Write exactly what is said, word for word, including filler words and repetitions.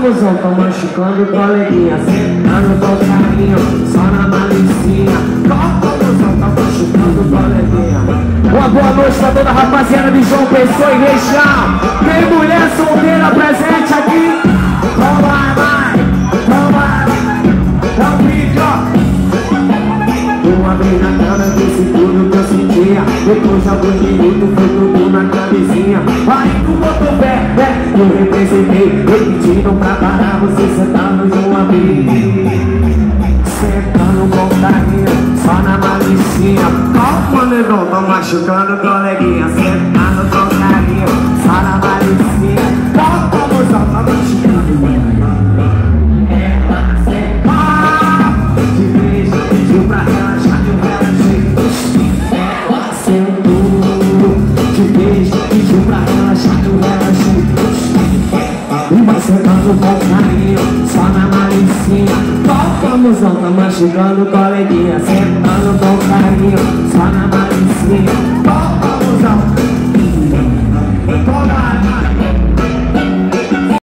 famosão, tô machucando o coleguinha, sentando com carinho, só na malicinha. Qual famosão, tá machucando o coleguinha. Uma boa noite pra toda a rapaziada de João Pessoa e região. Tem mulher solteira presente aqui? Então vai, vai, então vai, então fica. Uma vez na cama, disse tudo que eu sentia. Depois de alguns minutos, foi tudo na camisinha. Aí tu botou o pé, né? Eu representei, repetindo pra parar você sentando de uma vez. Sentando com carinho, só na malicinha. Calma, negão, tô machucando o coleguinha. Sentando com carinho, só na malicinha. Calma, mozão, tá machucando o coleguinha. Ela senta, te beijo, pediu pra relaxar e eu relaxei. Ela sentou, te beijo, pediu pra relaxar e eu relaxei. E vai sentando com carinho, só na malicinha. Qual famosão, tá machucando o coleguinha. Sentando com carinho, só na malicinha.